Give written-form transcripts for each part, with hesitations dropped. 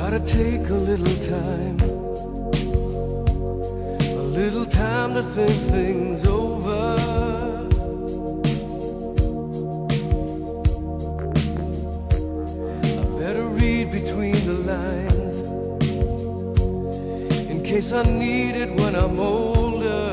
Gotta take a little time to think things over. I better read between the lines in case I need it when I'm older.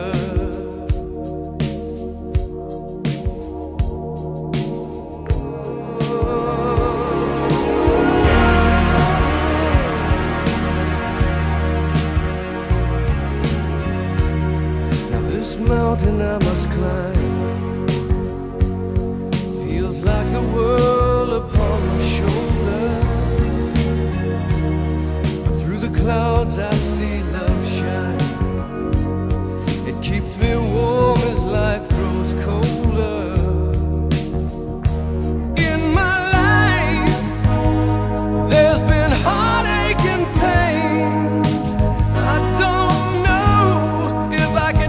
This mountain I must climb feels like the world upon my shoulder. But through the clouds I see love shine. It keeps me warm as life grows colder. In my life there's been heartache and pain. I don't know if I can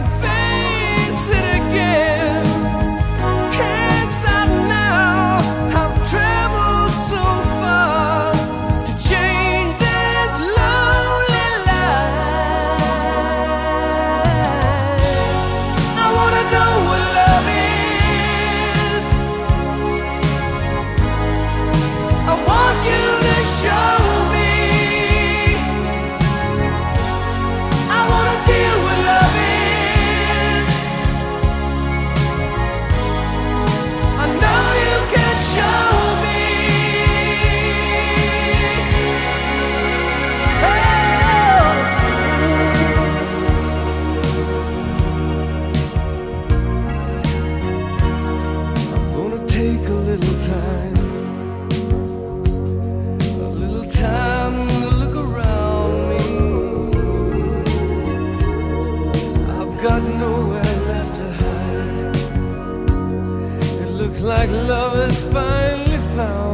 take a little time to look around me. I've got nowhere left to hide. It looks like love has finally found